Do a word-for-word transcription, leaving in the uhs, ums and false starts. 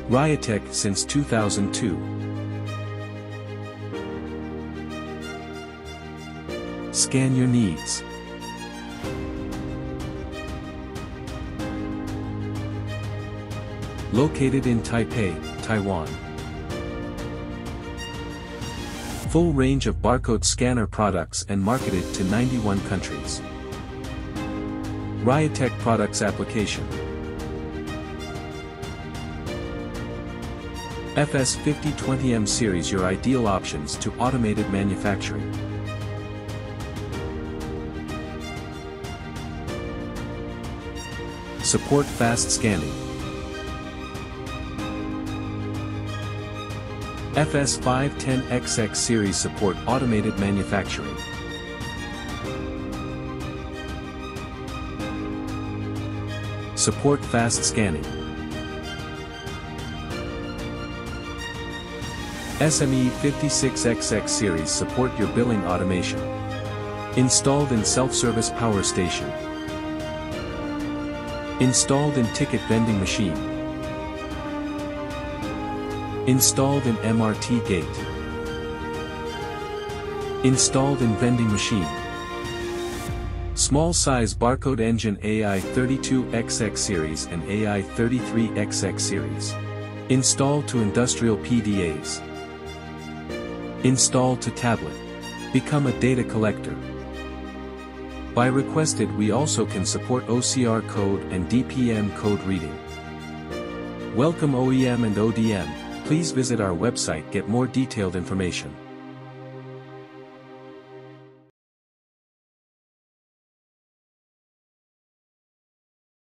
RIOTEC since two thousand two. Scan your needs. Located in Taipei, Taiwan. Full range of barcode scanner products and marketed to ninety-one countries. RIOTEC products application. F S fifty twenty M series, your ideal options to automated manufacturing. Support fast scanning. F S five ten X X series support automated manufacturing. Support fast scanning. S M E fifty-six X X series support your billing automation. Installed in self-service power station. Installed in ticket vending machine. Installed in M R T gate. Installed in vending machine. Small size barcode engine A I thirty-two X X series and A I thirty-three X X series. Installed to industrial P D As. Installed to tablet. Become a data collector. By requested, we also can support O C R code and D P M code reading. Welcome O E M and O D M. Please visit our website, get more detailed information.